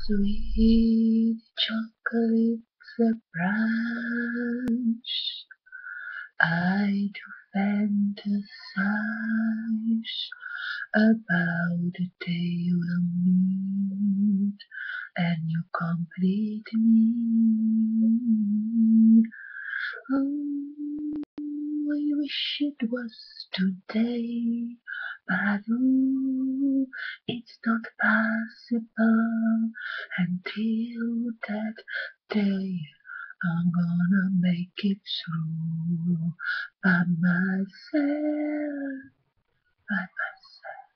Sweet chocolate surprise, I do fantasize about the day we'll meet and you complete me. Oh, I wish it was today, but ooh, it's not possible until that day. I'm gonna make it through by myself, by myself.